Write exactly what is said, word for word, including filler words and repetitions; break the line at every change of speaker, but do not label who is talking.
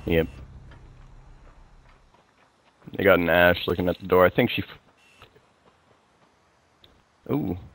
Yep. They got an Ash looking at the door. I think she... F Ooh.